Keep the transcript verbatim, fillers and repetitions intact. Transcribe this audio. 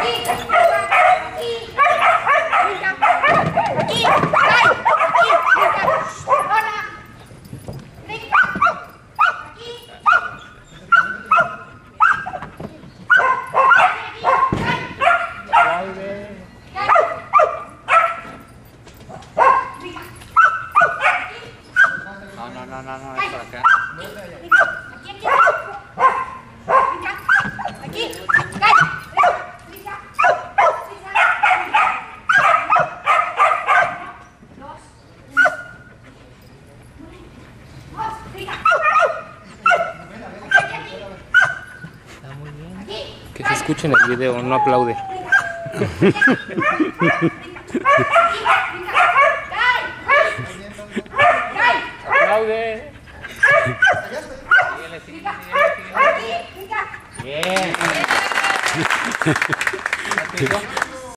No, no, no, no, es por acá. Aquí, aquí, Está muy bien. Que se escuche en el video, no aplaude. ¡Aplaude! Síguele, síguele, síguele, síguele. Bien.